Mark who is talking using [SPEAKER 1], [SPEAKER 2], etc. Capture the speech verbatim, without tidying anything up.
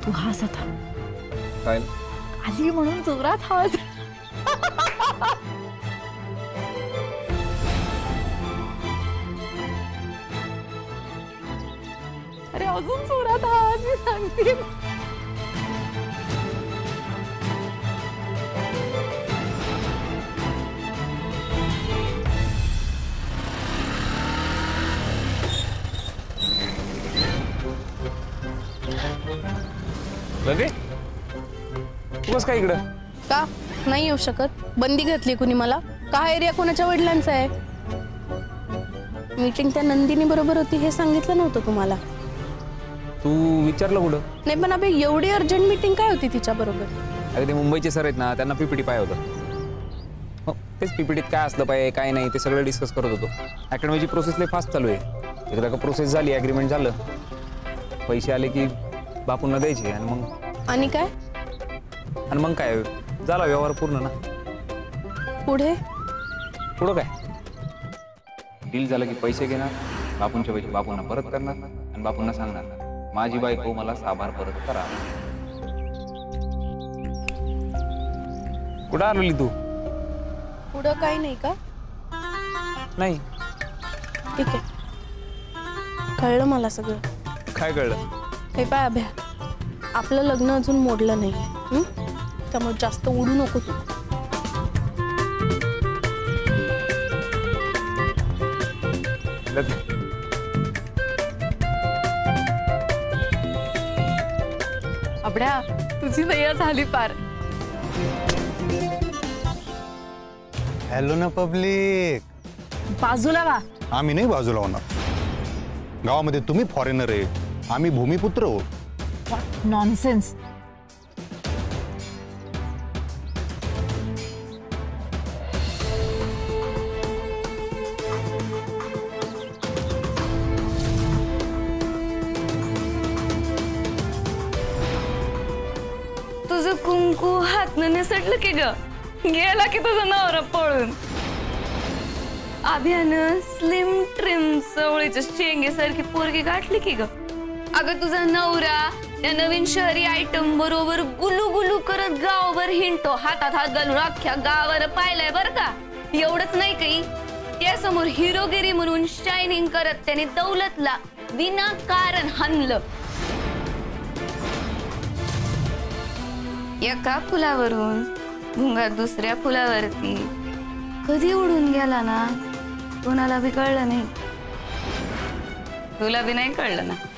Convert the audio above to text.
[SPEAKER 1] तू हस आता.
[SPEAKER 2] काय
[SPEAKER 1] आली म्हणून जोरात हस. अरे अजून जोरात हस, मी सांगते.
[SPEAKER 2] लगे तू बस काय इकडं?
[SPEAKER 3] का नाही येऊ शकत? बंदी घातली कुणी मला? का एरिया कोणाच्या वडिलांचा आहे? मीटिंग त्या नंदिनी बरोबर होती हे सांगितलं नव्हतं तुम्हाला?
[SPEAKER 2] तू विचारलं कुठं?
[SPEAKER 3] नाही पण अबे एवढी अर्जंट मीटिंग काय होती तिच्या बरोबर?
[SPEAKER 2] अरे ते मुंबईचे सर आहेत ना, त्यांना पीपीटी पाय होतं. हो तेच पीपीटीत काय असलं पाहिजे काय नाही ते सगळं डिस्कस करत होतो. अकॅडमीची प्रोसेस लय फास्ट चालू आहे. एकदा का प्रोसेस झाली, ॲग्रीमेंट झालं, पैसे आले की बापूंना द्यायचे आणि मग
[SPEAKER 3] आणि काय
[SPEAKER 2] आणि मग काय झाला व्यवहार पूर्ण ना.
[SPEAKER 3] पुढे
[SPEAKER 2] पुढं काय डील झालं की पैसे घेणार, बापूंचे पैसे बापूंना परत करणार आणि बापूंना सांगणार माझी बायको मला साभार परत करा. कुठं आलेली तू?
[SPEAKER 3] पुढं काही नाही का?
[SPEAKER 2] नाही.
[SPEAKER 3] ठीक आहे, कळलं मला सगळं.
[SPEAKER 2] काय कळलं?
[SPEAKER 3] हे पाय अभ्या, आपलं लग्न अजून मोडलं नाही, हं? त्यामुळे जास्त उडू नको तू.
[SPEAKER 1] अबड्या तुझी नैया झाली पार.
[SPEAKER 4] हॅलो ना पब्लिक.
[SPEAKER 1] बाजूला वा.
[SPEAKER 4] आम्ही नाही बाजूला होणार. गावामध्ये तुम्ही फॉरेनर आहे, आम्ही भूमिपुत्र हो.
[SPEAKER 1] What nonsense.
[SPEAKER 5] तुझं कुंकू हातनं निसटलं की ग, गेला की तुझा नवरा पळून. अभियानं स्लिम ट्रिम चवळीच्या शेंगेसारखी पोरगी गाठली की ग. अगं तुझा नवरा त्या नवीन शहरी आयटम बरोबर गुलू गुलू करत गावभर हिंडतो, हातात हात घालून अख्ख्या गावावर पाहिलंय बर का. एवढंच नाही काही, त्यासमोर हिरोगिरी म्हणून शायनिंग करत त्याने दौलतला विनाकारण हाणलं. एका फुलावरून भुंगा दुसऱ्या फुलावरती कधी उडून गेला ना कोणाला बी कळलं नाही. तुला बी नाही कळलं ना.